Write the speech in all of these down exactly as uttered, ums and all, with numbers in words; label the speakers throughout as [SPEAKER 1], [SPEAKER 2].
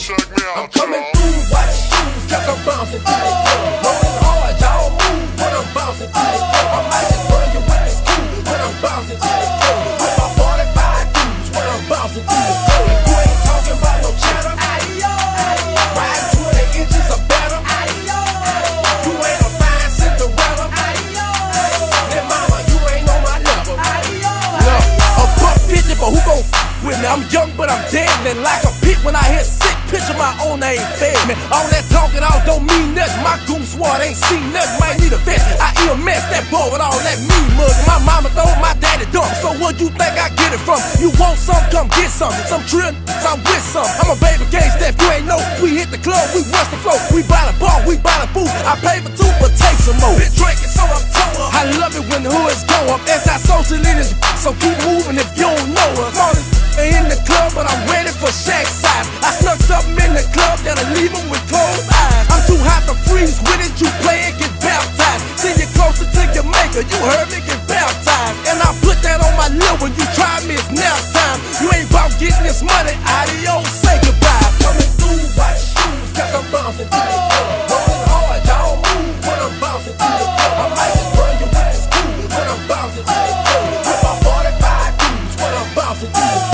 [SPEAKER 1] Check me out,
[SPEAKER 2] I'm coming through, watch shoes, cause I'm bouncing through the club. Rolling hard, y'all move when I'm bouncing through the club. I might just burn you with this cool when I'm bouncing through the club. With my forty-five dudes when I'm bouncing through the club. You ain't talking about no cheddar. Ride twenty inches or better. You ain't a fine Cinderella. Then mama, you ain't on my level. Look, a buck fifty, but who gon' f with me? I'm young, but I'm deadly like a pit when I hit sick. Picture my own name fed me. All that talking out don't mean nothing. My goon swat ain't seen nothing. Might need a vet. I eat a mess that boy with all that mean mug. My mama throw my daddy dumb. So where you think I get it from? You want some? Come get some. Some trill, I'm with some. I'm a baby gay step. You ain't know. We hit the club. We rush the floor. We buy the bar. We buy the booth. I pay for two, but take some more. Been drinking, so I'm toe up. I love it when the hoods go up. Anti-social in this, so keep moving if you don't know us. In the club, but I'm ready for shack size. I snuck something in the club that'll leave them with closed eyes. I'm too hot to freeze with it. You play it, get baptized. See you closer to your maker. You heard me, get baptized. And I put that on my lip when you try me. It's now time. You ain't about getting this money. Adios, say goodbye. Coming through, watch shoes, cause I'm bouncing through the club. Rolling hard, y'all move when I'm bouncing through the club. I might just burn you with this cool when I'm bouncing through the club. With my forty-five dudes when I'm bouncing through the club.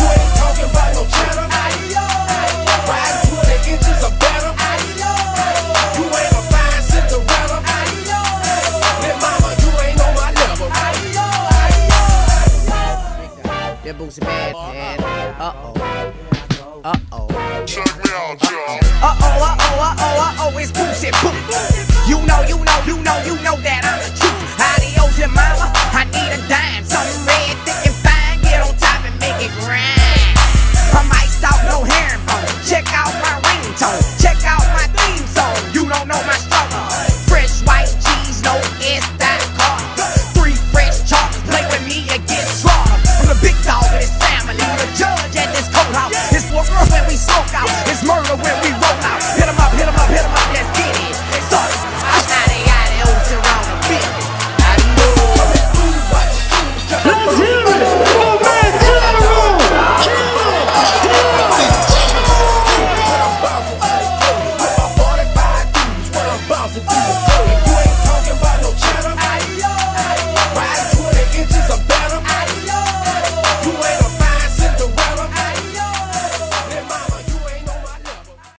[SPEAKER 3] That boots bad, man. Uh-oh. Uh-oh.
[SPEAKER 1] Check me out, y'all.
[SPEAKER 3] Uh-oh, uh-oh, uh-oh, uh-oh, it's Boosie Boo. You know, you know, you know, you know that I'm the truth. Adios, your mama, I need a dime. Something red, thick and fine, get on top and make it grind. I'm iced out, no herringbone. Check out my ringtone.